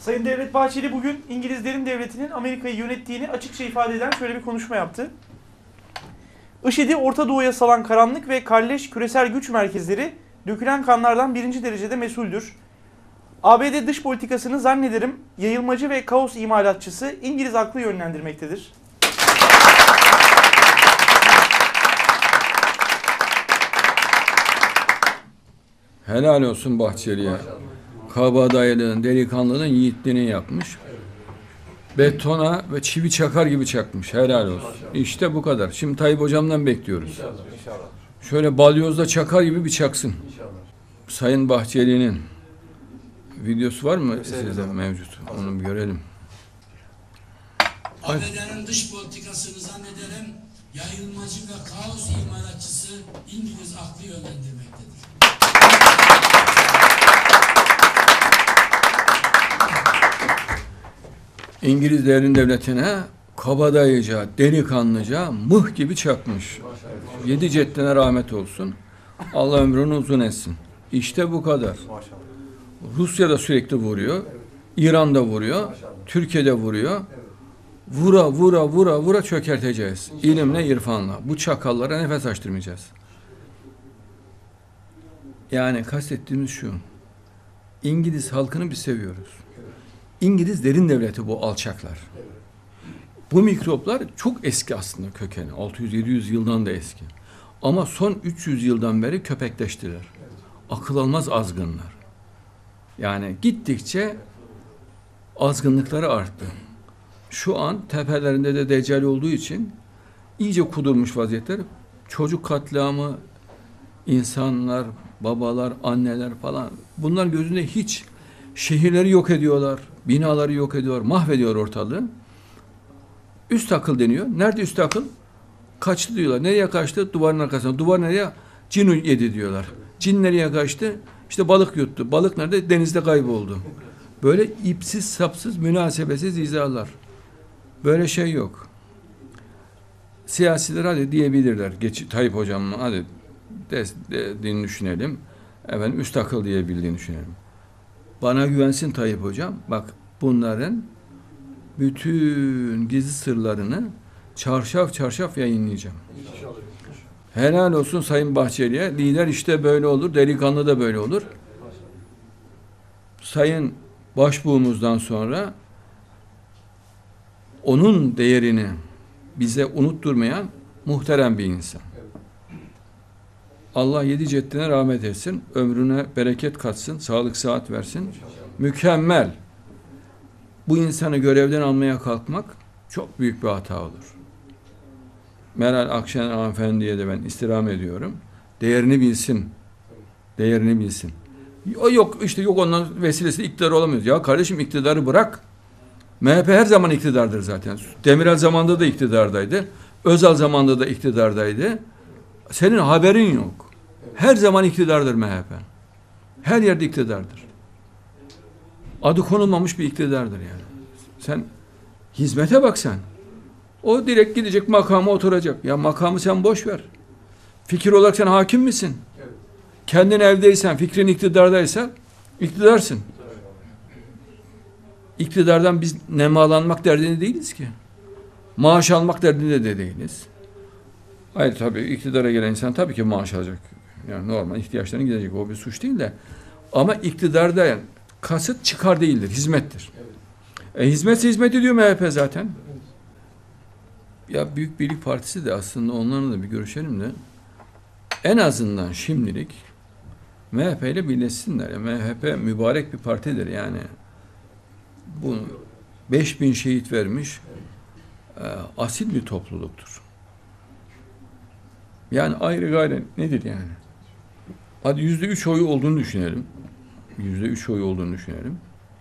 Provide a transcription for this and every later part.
Sayın Devlet Bahçeli bugün İngilizlerin devletinin Amerika'yı yönettiğini açıkça ifade eden şöyle bir konuşma yaptı. IŞİD'i Orta Doğu'ya salan karanlık ve kalleş küresel güç merkezleri dökülen kanlardan birinci derecede mesuldür. ABD dış politikasını zannederim yayılmacı ve kaos imalatçısı İngiliz aklı yönlendirmektedir. Helal olsun Bahçeli'ye. Kabadayılığın, delikanlılığın yiğitliğini yapmış. Betona ve çivi çakar gibi çakmış. Helal olsun. İşte bu kadar. Şimdi Tayyip Hocam'dan bekliyoruz. İnşallah. Şöyle balyozda çakar gibi bir çaksın. İnşallah. Sayın Bahçeli'nin videosu var mı sizde mevcut? Onu bir görelim. ABD'nin dış politikasını zannederim yayılmacı ve kaos imalatçısı İngiliz aklı yönlendirmektedir. İngiliz derin devletine kabadayıca, delikanlıca, mıh gibi çakmış. 7 ceddine rahmet olsun. Allah ömrünü uzun etsin. İşte bu kadar. Rusya da sürekli vuruyor. İran da vuruyor. Türkiye de vuruyor. Vura vura vura vura çökerteceğiz. İlimle, irfanla. Bu çakallara nefes açtırmayacağız. Yani kastettiğimiz şu. İngiliz halkını biz seviyoruz. İngiliz derin devleti bu alçaklar. Bu mikroplar çok eski aslında kökeni. 600-700 yıldan da eski. Ama son 300 yıldan beri köpekleştiler. Akıl almaz azgınlar. Yani gittikçe azgınlıkları arttı. Şu an tepelerinde de deccal olduğu için iyice kudurmuş vaziyetler. Çocuk katliamı, insanlar, babalar, anneler falan bunlar gözünde hiç. Şehirleri yok ediyorlar, binaları yok ediyorlar, mahvediyor ortalığı. Üst akıl deniyor. Nerede üst akıl? Kaçtı diyorlar. Nereye kaçtı? Duvarın arkasına. Duvar nereye? Cin yedi diyorlar. Cin nereye kaçtı? İşte balık yuttu. Balık nerede? Denizde kayboldu. Böyle ipsiz, sapsız, münasebesiz izahlar. Böyle şey yok. Siyasiler hadi diyebilirler. Tayyip Hocam hadi dediğini düşünelim. Efendim üst akıl diyebildiğini düşünelim. Bana güvensin Tayyip Hocam. Bak bunların bütün gizli sırlarını çarşaf çarşaf yayınlayacağım. Helal olsun Sayın Bahçeli'ye. Lider işte böyle olur. Delikanlı da böyle olur. Sayın Başbuğumuzdan sonra onun değerini bize unutturmayan muhterem bir insan. Allah 7 ceddine rahmet etsin. Ömrüne bereket katsın. Sağlık sıhhat versin. Mükemmel. Bu insanı görevden almaya kalkmak çok büyük bir hata olur. Meral Akşener hanımefendiye de ben istirham ediyorum. Değerini bilsin. Değerini bilsin. O yok işte yok ondan vesilesiyle iktidar olamıyoruz. Ya kardeşim iktidarı bırak. MHP her zaman iktidardır zaten. Demirel zamanında da iktidardaydı. Özal zamanında da iktidardaydı. Senin haberin yok. Her zaman iktidardır MHP. Her yerde iktidardır. Adı konulmamış bir iktidardır yani. Sen hizmete bak sen. O direkt gidecek makama oturacak. Ya makamı sen boş ver. Fikir olarak sen hakim misin? Kendin evdeysen, fikrin iktidardaysa iktidarsın. İktidardan biz nemalanmak derdinde değiliz ki. Maaş almak derdinde de değiliz. Hayır tabii iktidara gelen insan tabii ki maaş alacak. Yani normal ihtiyaçlarını gidecek. O bir suç değil de. Ama iktidarda kasıt çıkar değildir. Hizmettir. Hizmetse hizmet ediyor MHP zaten. Ya Büyük Birlik Partisi de aslında onlarla da bir görüşelim de en azından şimdilik MHP ile birleşsinler. MHP mübarek bir partidir yani. Bu 5000 şehit vermiş asil bir topluluktur. Yani ayrı gayrı nedir yani? Hadi %3 oyu olduğunu düşünelim. %3 oyu olduğunu düşünelim.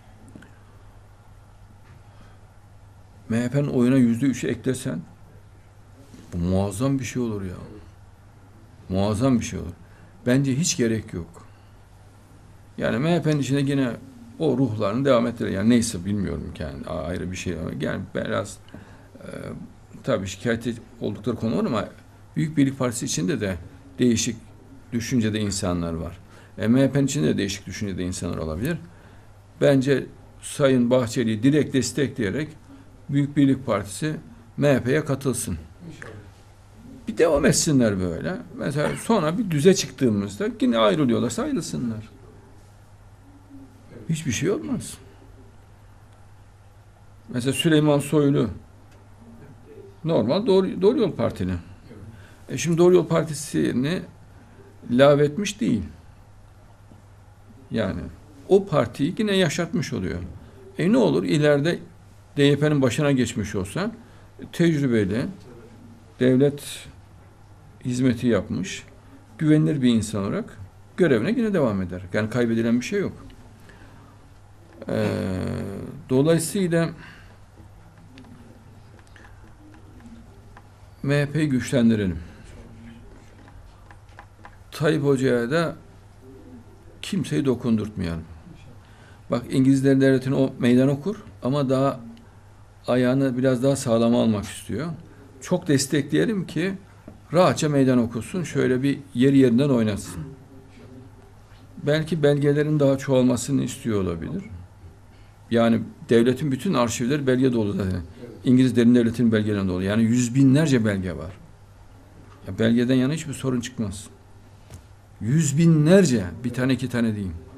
MHP'nin oyuna %3'ü eklesen bu muazzam bir şey olur ya. Muazzam bir şey olur. Bence hiç gerek yok. Yani MHP'nin içinde yine o ruhlarını devam ettirir. Yani neyse bilmiyorum yani ayrı bir şey. Yani biraz tabii şikayet oldukları konu var ama Büyük Birlik Partisi içinde de değişik düşüncede insanlar var. MHP'nin içinde de değişik düşüncede insanlar olabilir. Bence Sayın Bahçeli'yi direkt destekleyerek Büyük Birlik Partisi MHP'ye katılsın. Bir devam etsinler böyle. Mesela sonra bir düze çıktığımızda yine ayrılıyorlarsa ayrılsınlar. Hiçbir şey olmaz. Mesela Süleyman Soylu normal Doğru Yol Partili. Şimdi Doğru Yol Partisi'ni lağvetmiş değil. Yani o partiyi yine yaşatmış oluyor. Ne olur ileride DYP'nin başına geçmiş olsa tecrübeli, devlet hizmeti yapmış, güvenilir bir insan olarak görevine yine devam eder. Yani kaybedilen bir şey yok. Dolayısıyla MHP'yi güçlendirelim. Tayyip Hoca'ya da kimseyi dokundurtmayalım. Bak İngilizlerin devletini o meydan okur ama daha ayağını biraz daha sağlama almak istiyor. Çok destekleyelim ki rahatça meydan okusun. Şöyle bir yerinden oynasın. Belki belgelerin daha çoğalmasını istiyor olabilir. Yani devletin bütün arşivleri belge dolu zaten. İngiliz derin devletinin belgelerinde dolu. Yani yüz binlerce belge var. Ya belgeden yana hiçbir sorun çıkmaz. Yüz binlerce, bir tane iki tane değil.